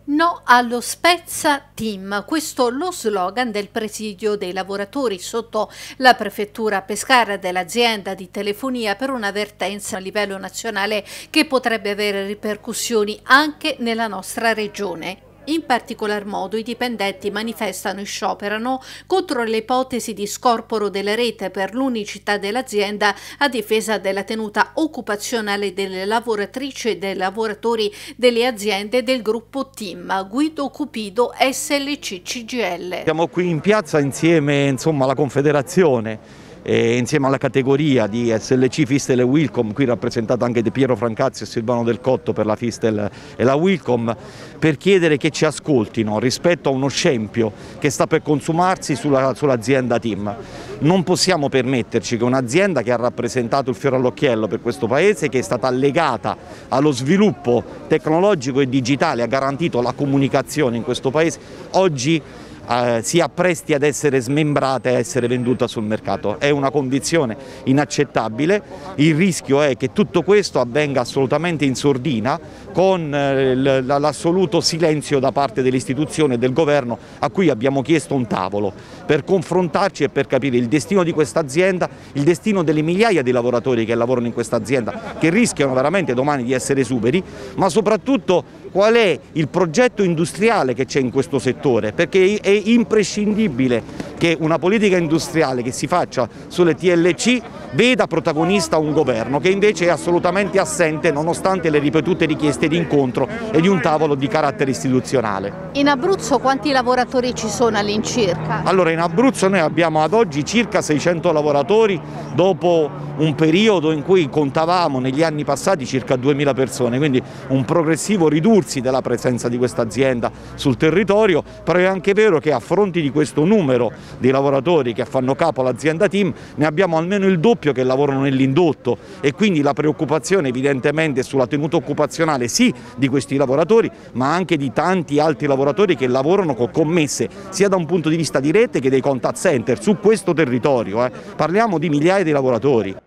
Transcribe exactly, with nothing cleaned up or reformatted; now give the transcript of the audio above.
No allo spezza team, questo lo slogan del presidio dei lavoratori sotto la prefettura Pescara dell'azienda di telefonia per un'avvertenza a livello nazionale che potrebbe avere ripercussioni anche nella nostra regione. In particolar modo i dipendenti manifestano e scioperano contro le ipotesi di scorporo della rete per l'unicità dell'azienda a difesa della tenuta occupazionale delle lavoratrici e dei lavoratori delle aziende del gruppo Team. Guido Cupido, S L C C G L. Siamo qui in piazza insieme, insomma, alla Confederazione, e insieme alla categoria di S L C, Fistel e Wilcom, qui rappresentato anche De Piero Francazzi e Silvano Del Cotto per la Fistel e la Wilcom, per chiedere che ci ascoltino rispetto a uno scempio che sta per consumarsi sulla, sull'azienda Team. Non possiamo permetterci che un'azienda che ha rappresentato il fiore all'occhiello per questo Paese, che è stata legata allo sviluppo tecnologico e digitale, ha garantito la comunicazione in questo Paese, oggi Eh, si appresti ad essere smembrata e a essere venduta sul mercato. È una condizione inaccettabile, il rischio è che tutto questo avvenga assolutamente in sordina con eh, l'assoluto silenzio da parte delle istituzioni e del governo, a cui abbiamo chiesto un tavolo per confrontarci e per capire il destino di questa azienda, il destino delle migliaia di lavoratori che lavorano in questa azienda, che rischiano veramente domani di essere esuberi, ma soprattutto qual è il progetto industriale che c'è in questo settore, perché è imprescindibile che una politica industriale che si faccia sulle T L C veda protagonista un governo che invece è assolutamente assente nonostante le ripetute richieste di incontro e di un tavolo di carattere istituzionale. In Abruzzo quanti lavoratori ci sono all'incirca? Allora, in Abruzzo noi abbiamo ad oggi circa seicento lavoratori dopo un periodo in cui contavamo negli anni passati circa duemila persone, quindi un progressivo ridursi della presenza di questa azienda sul territorio, però è anche vero che a fronte di questo numero di lavoratori che fanno capo all'azienda Team ne abbiamo almeno il doppio che lavorano nell'indotto, e quindi la preoccupazione evidentemente è sulla tenuta occupazionale sì di questi lavoratori, ma anche di tanti altri lavoratori che lavorano con commesse sia da un punto di vista di rete che dei contact center su questo territorio. Eh. Parliamo di migliaia di lavoratori.